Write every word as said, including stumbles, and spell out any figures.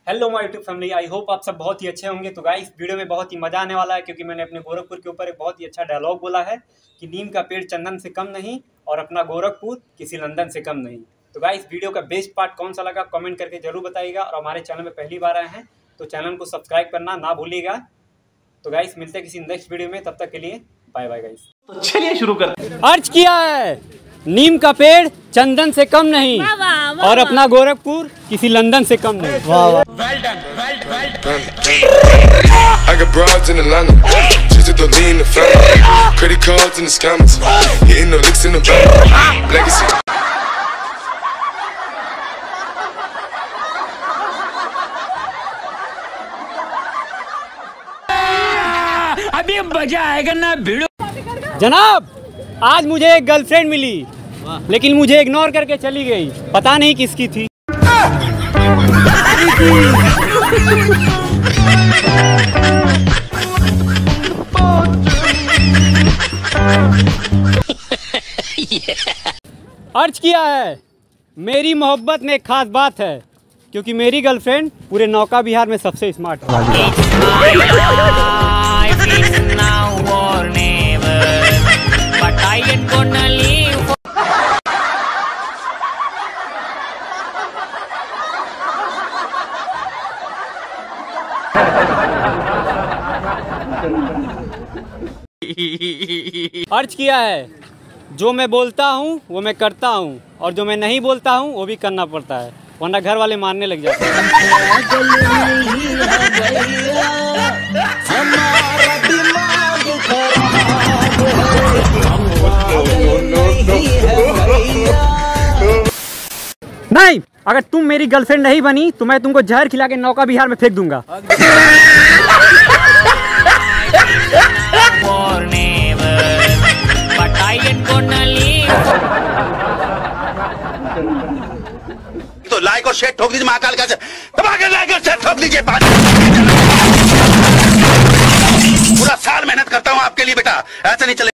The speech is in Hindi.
Hello my YouTube family, I hope आप सब बहुत ही अच्छे होंगे। तो गाइस वीडियो में बहुत ही मजा आने वाला है क्योंकि मैंने अपने गोरखपुर के ऊपर एक बहुत ही अच्छा डायलॉग बोला है कि नीम का पेड़ चंदन से कम नहीं और अपना गोरखपुर किसी लंदन से कम नहीं। तो गाइस वीडियो का बेस्ट पार्ट कौन सा लगा कमेंट करके जरूर बताइएगा, और हमारे चैनल में पहली बार आए हैं तो चैनल को सब्सक्राइब करना ना भूलिएगा। तो गाइस मिलते हैं किसी नेक्स्ट वीडियो में, तब तक के लिए बाय बाय गाइस। तो चलिए शुरू करते हैं। अर्ज किया है नीम का पेड़ चंदन से कम नहीं वाह वाह, वाह, और अपना गोरखपुर किसी लंदन से कम नहीं। वाह वाह। Well done, well done, well done. I got broads in Atlanta, just to lean the family. Credit cards in the scammers, hitting the licks in the bank. Legacy. अभी मजा आएगा ना भिड़ो। जनाब, आज मुझे एक गर्लफ्रेंड मिली लेकिन मुझे इग्नोर करके चली गई, पता नहीं किसकी थी। अर्ज किया है मेरी मोहब्बत में एक खास बात है क्योंकि मेरी गर्लफ्रेंड पूरे नौका बिहार में सबसे स्मार्ट है। अर्ज किया है जो मैं बोलता हूँ वो मैं करता हूँ, और जो मैं नहीं बोलता हूँ वो भी करना पड़ता है, वरना घर वाले मारने लग जाते हैं। नहीं, अगर तुम मेरी गर्लफ्रेंड नहीं बनी तो मैं तुमको जहर खिला के नौका बिहार में फेंक दूंगा। तो लाइक और शेयर ठोक दीजिए, महाकाल का लाइक और शेयर ठोक दीजिए। पूरा साल मेहनत करता हूँ आपके लिए बेटा, ऐसा नहीं चले।